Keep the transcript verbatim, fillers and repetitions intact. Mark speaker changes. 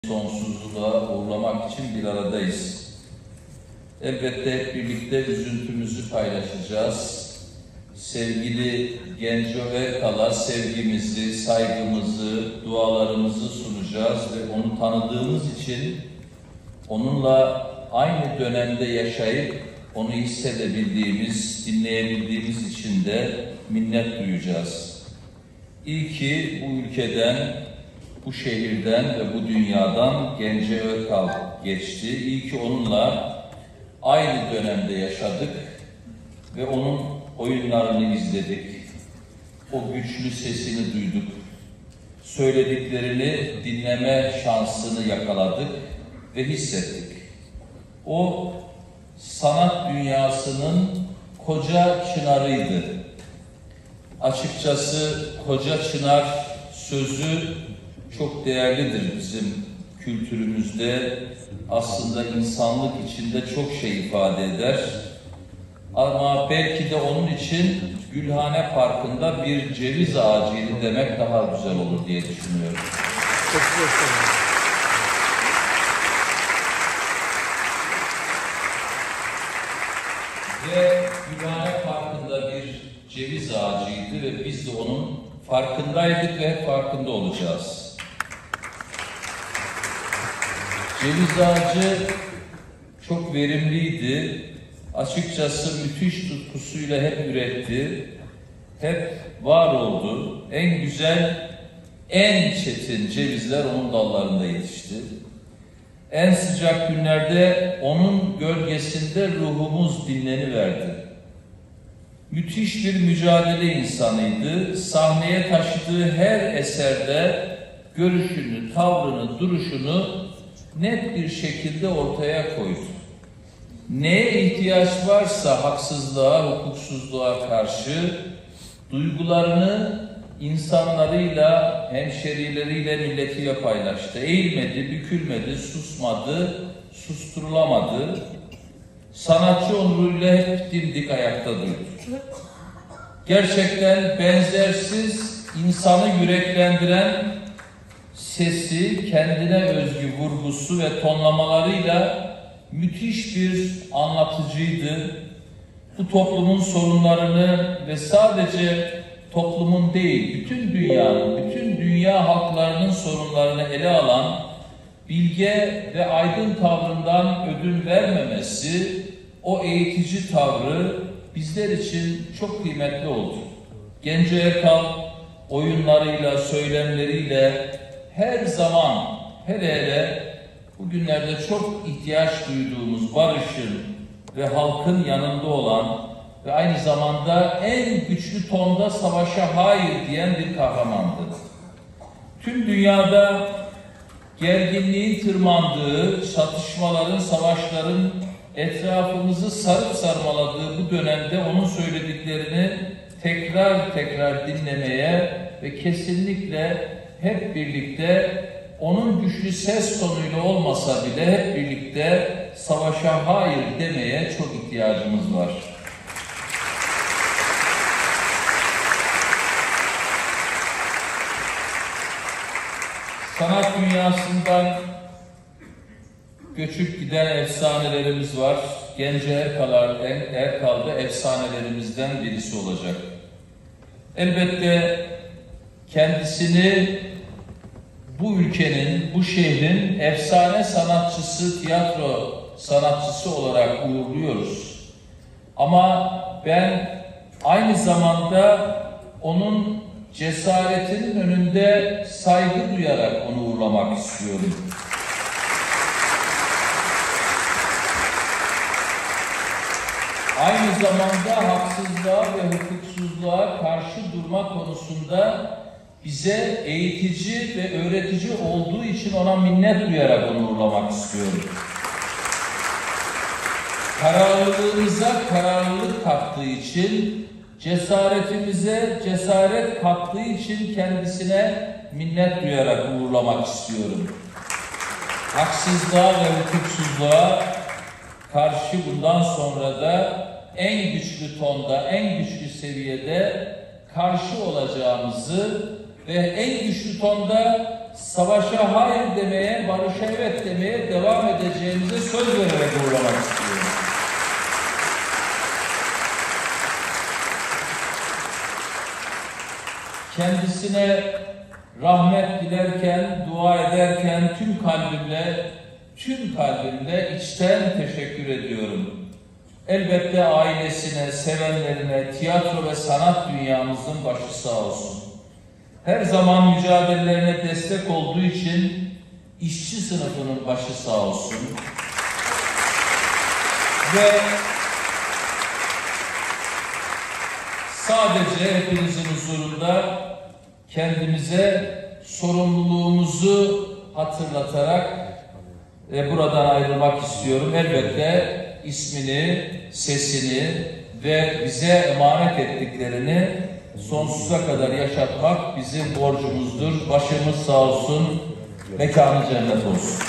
Speaker 1: sonsuzluğa uğurlamak için bir aradayız. Elbette hep birlikte üzüntümüzü paylaşacağız. Sevgili Genco Erkal'a sevgimizi, saygımızı, dualarımızı sunacağız ve onu tanıdığımız için onunla aynı dönemde yaşayıp onu hissedebildiğimiz, dinleyebildiğimiz için de minnet duyacağız. İyi ki bu ülkeden, bu şehirden ve bu dünyadan Genco Erkal geçti. İyi ki onunla aynı dönemde yaşadık ve onun oyunlarını izledik. O güçlü sesini duyduk. Söylediklerini dinleme şansını yakaladık ve hissettik. O sanat dünyasının koca çınarıydı. Açıkçası koca çınar sözü çok değerlidir bizim kültürümüzde. Aslında insanlık içinde çok şey ifade eder. Ama belki de onun için Gülhane Parkı'nda bir ceviz ağacıydı demek daha güzel olur diye düşünüyorum. Çok güzel. Ve Gülhane Parkı'nda bir ceviz ağacıydı ve biz de onun farkındaydık ve hep farkında olacağız. Ceviz ağacı çok verimliydi. Açıkçası müthiş tutkusuyla hep üretti. Hep var oldu. En güzel, en çetin cevizler onun dallarında yetişti. En sıcak günlerde onun gölgesinde ruhumuz dinleniverdi. Müthiş bir mücadele insanıydı. Sahneye taşıdığı her eserde görüşünü, tavrını, duruşunu net bir şekilde ortaya koydu. Neye ihtiyaç varsa haksızlığa, hukuksuzluğa karşı duygularını insanlarıyla, hemşerileriyle, milletiyle paylaştı. Eğilmedi, bükülmedi, susmadı, susturulamadı. Sanatçı onuruyla hep dimdik ayakta durdu. Gerçekten benzersiz, insanı yüreklendiren sesi, kendine özgü vurgusu ve tonlamalarıyla müthiş bir anlatıcıydı. Bu toplumun sorunlarını ve sadece toplumun değil, bütün dünyanın, bütün dünya halklarının sorunlarını ele alan bilge ve aydın tavrından ödün vermemesi, o eğitici tavrı bizler için çok kıymetli oldu. Genco Erkal oyunlarıyla, söylemleriyle her zaman, hele hele bugünlerde çok ihtiyaç duyduğumuz barışın ve halkın yanında olan ve aynı zamanda en güçlü tonda savaşa hayır diyen bir kahramandı. Tüm dünyada gerginliğin tırmandığı, çatışmaların, savaşların etrafımızı sarıp sarmaladığı bu dönemde onun söylediklerini tekrar tekrar dinlemeye ve kesinlikle hep birlikte onun güçlü ses tonuyla olmasa bile hep birlikte savaşa hayır demeye çok ihtiyacımız var. Sanat dünyasından göçüp giden efsanelerimiz var. Genco Erkal da efsanelerimizden birisi olacak. Elbette kendisini bu ülkenin, bu şehrin efsane sanatçısı, tiyatro sanatçısı olarak uğurluyoruz. Ama ben aynı zamanda onun cesaretinin önünde saygı duyarak onu uğurlamak istiyorum. Aynı zamanda haksızlığa ve hukuksuzluğa karşı durma konusunda bize eğitici ve öğretici olduğu için ona minnet duyarak onu uğurlamak istiyorum. Kararlılığımıza kararlılık kattığı için, cesaretimize cesaret kattığı için kendisine minnet duyarak uğurlamak istiyorum. Haksızlığa ve hukuksuzluğa karşı bundan sonra da en güçlü tonda, en güçlü seviyede karşı olacağımızı ve en güçlü tonda savaşa hayır demeye, barışa evet demeye devam edeceğimize söz vererek uğurlamak istiyorum. Kendisine rahmet dilerken, dua ederken tüm kalbimle, tüm kalbimle içten teşekkür ediyorum. Elbette ailesine, sevenlerine, tiyatro ve sanat dünyamızın başı sağ olsun. Her zaman mücadelelerine destek olduğu için işçi sınıfının başı sağ olsun. Ve sadece hepinizin huzurunda kendimize sorumluluğumuzu hatırlatarak e, buradan ayrılmak istiyorum. Elbette ismini, sesini ve bize emanet ettiklerini sonsuza kadar yaşatmak bizim borcumuzdur. Başımız sağ olsun, mekanı cennet olsun.